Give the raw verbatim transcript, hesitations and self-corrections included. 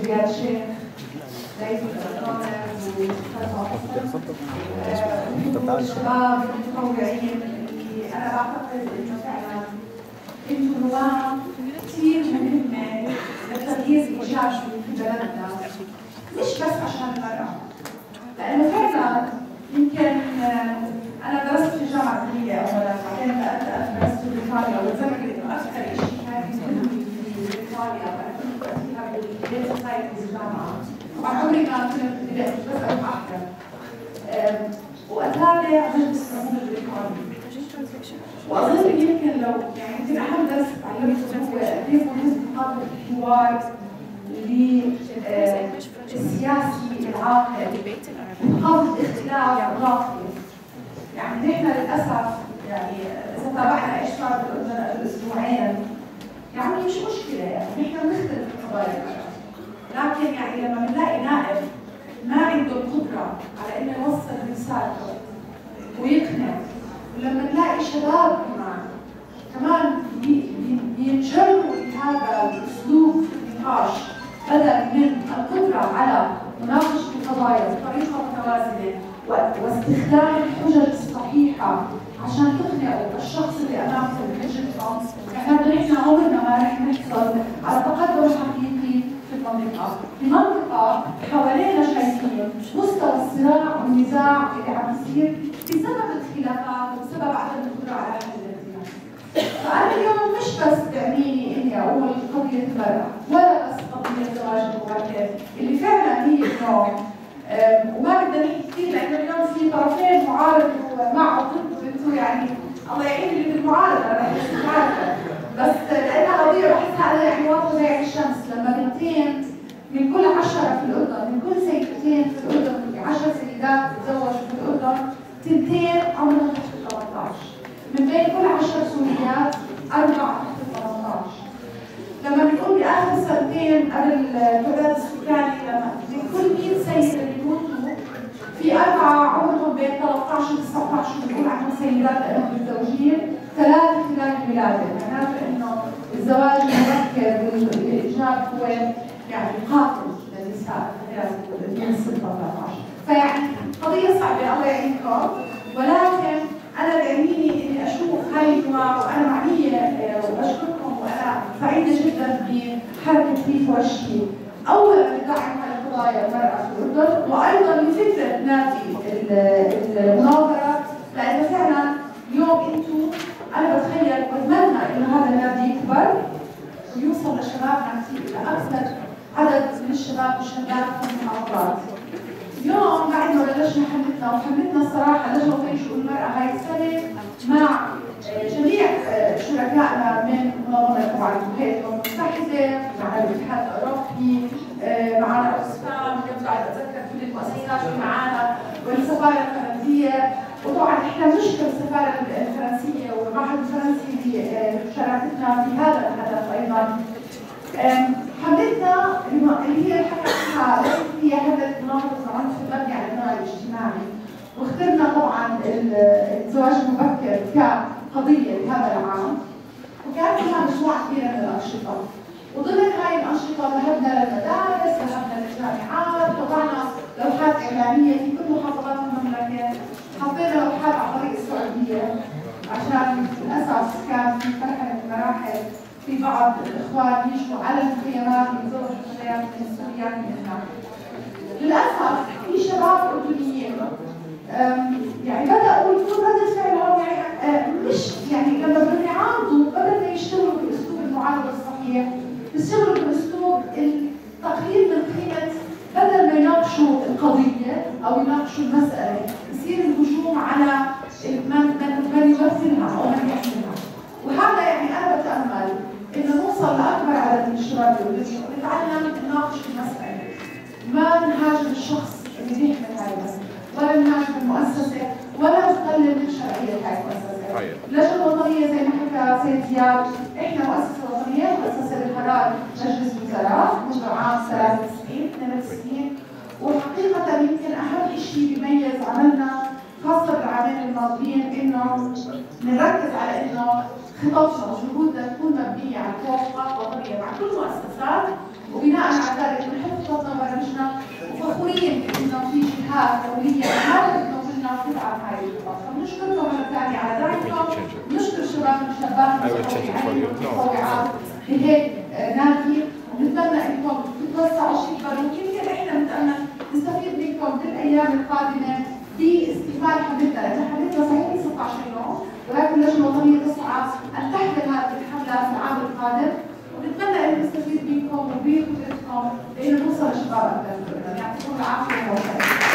زياد شيخ رئيس الأرقام والشباب المتطوعين اللي أنا بعتقد إنه فعلا أنتم نواه كثير مهمة لتغيير إيجابي في بلدنا، مش بس عشان المرأة، لأنه فعلا يمكن أنا درست في الجامعة الدولية أولاً، بعدين درست في إيطاليا، وبتذكر إنه أكثر شيء كان يمكن في إيطاليا وأنا كنت فيها بالبيت سايت في الجامعة، طبعاً عمري ما كنت بدأت بس أحضر، وأتابع مجلس النموذج الإيطالي، وأظن يمكن لو يعني يمكن أهم درس تعلمته هو كيف مهم ثقافة الحوار للسياسي العاقل، ثقافة الاختلاف الراقي. يعني نحن للأسف يعني إذا تابعنا إيش صار بالأردن قبل أسبوعين، يعني مش مشكلة، يعني نحن بنختلف القضايا، لكن يعني لما بنلاقي نائب ما عنده القدرة على إنه يوصل رسالته ويقنع، ولما نلاقي شباب كمان كمان ينجروا لهذا الأسلوب في النقاش بدل من القدرة على مناقشة القضايا بطريقة متوازنة واستخدام الحجج الصحيحة عشان تقنعوا الشخص اللي أمامكم بحجتهم، يعني نحن عمرنا ما رح نحصل على تقدم حقيقي في المنطقة، في منطقة حوالينا شايفين مستوى الصراع والنزاع اللي عم يصير بسبب الخلافات وبسبب عدم القدرة على حل الخلاف. فأنا اليوم مش بس تعنيني إني أقول قضية المرأة ولا بس قضية الزواج المبكر اللي فعلا هي اليوم، وما بدنا نحكي كثير لأنه اليوم في طرفين معارض ومع ضد وبده يعني الله يعين اللي في المعارضة، أنا مش عارفة، بس لأنها قضية بحسها أنا يعني واضحة زي الشمس، لما بنتين من كل عشرة في الأردن، من كل سيدتين في الأردن، عشر سيدات تزوجوا في الأردن، تنتين عمرهم تحت ال ثمانية عشر، من بين كل عشر سوريات أربعة تحت ال ثمانية عشر. لما بنقول بآخر سنتين قبل التعداد السكاني، لما من كل مئة سيدة بيموتوا في أربعة عمرهم بين ثلاثة عشر و تسعة عشر بنقول عنهم سيدات لأنهم متزوجين، ثلاثة خلال الولادة، معناته إنه الزواج المبكر والإنجاب هو يعني قاتل للنساء من سن ثلاثة عشر، فيعني قضية صعبة الله يعينكم، ولكن أنا بيعنيني إني أشوف هاي الجماعة وأنا معنية وأشكركم وأنا سعيدة جدا بحركة كيف وشي، أولاً لدعم على قضايا المرأة في الأردن، وأيضاً لفكرة نادي المناظرة، لأنه فعلاً اليوم أنتم أنا بتخيل وأتمنى إنه هذا النادي يكبر ويوصل لشبابنا كثير، إلى أكثر عدد من الشباب والشابات في المحافظات. اليوم بعد ما بلشنا حملتنا، وحملتنا الصراحة لجنة وطني شؤون المرأة هاي السنة مع جميع شركائنا من منظمة طبعاً الولايات المتحدة، مع الاتحاد الأوروبي، معنا أوكسفام، بعد أتذكر كل المؤسسات اللي معنا، والسفارة الفرنسية، وطبعاً إحنا بنشكر السفارة الفرنسية والمعهد الفرنسي لمشاركتنا في هذا الهدف أيضاً. حملتنا اللي هي الحقيقة هي حملة مناهضة العنف المبني على النوع الاجتماعي، واخترنا طبعا الزواج المبكر كقضية لهذا العام، وكان فيها مجموعة كبيرة من الأنشطة، وضمن هاي الأنشطة ذهبنا للمدارس، ذهبنا للجامعات، وضعنا لوحات إعلامية في كل محافظات المملكة، حطينا لوحات على طريق السعودية عشان للأسف كان في مرحلة من المراحل في بعض الإخوان يجوا على الخيامات يزوروا الفتيات من سوريا من هناك. للأسف في شباب أردنيين يعني بدأوا يكون رد فعلهم يعني مش يعني لما بدهم يعارضوا بدل ما يشتغلوا بأسلوب المعارضة الصحيح، يشتغلوا بأسلوب التقليل من قيمة، بدل ما يناقشوا القضية أو يناقشوا المسألة، يصير الهجوم على من يمثلها أو من يحملها. وهذا يعني أنا بتأمل إنه نوصل لأكبر عدد من الشباب الأردنيين ونتعلم نناقش المسألة، ما نهاجم الشخص اللي بيحمل هاي المسألة، ولا نهاجم المؤسسة، ولا نقلل من شرعية هاي المؤسسة. اللجنة الوطنية زي ما حكى سيد زياد، إحنا مؤسسة وطنية مؤسسة بقرار مجلس الوزراء منذ عام ثلاثة وتسعين اثنين وتسعين، وحقيقة يمكن أهم شيء بيميز عملنا خاصة بالعامين الماضيين إنه نركز على إنه خططنا وجهودنا تكون مبنية على توافقات وطنية مع كل المؤسسات وبناء على ذلك بنحط خططنا وبرامجنا وفخورين انه في جهات دوليه حاولت تنظمنا وتدعم هاي الخطط، فبنشكركم مره ثانيه على دعمكم، بنشكر الشباب والشابات المتطوعات بهيك نادي، ونتمنى انكم تتوسعوا وتكبروا، ويمكن احنا نتامل نستفيد منكم بالايام القادمه باستكمال حملتنا، لان حملتنا صحيح ستة عشر يوم، ولكن اللجنه الوطنيه تسعى ان تحمل هذه الحمله في العام القادم، ونتمنى ان نستفيد منكم وبقدرتكم لانه نوصل للشباب اكثر. يعطيكم العافيه.